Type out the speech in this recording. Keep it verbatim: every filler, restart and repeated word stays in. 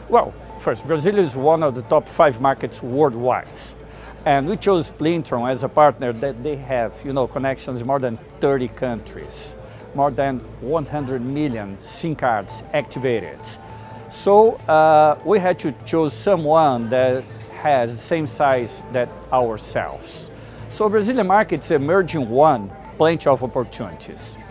Well, first, Brazil is one of the top five markets worldwide. And we chose Plintron as a partner that they have, you know, connections in more than thirty countries, more than one hundred million SIM cards activated. So uh, we had to choose someone that has the same size that ourselves. So Brazilian market is emerging one, plenty of opportunities.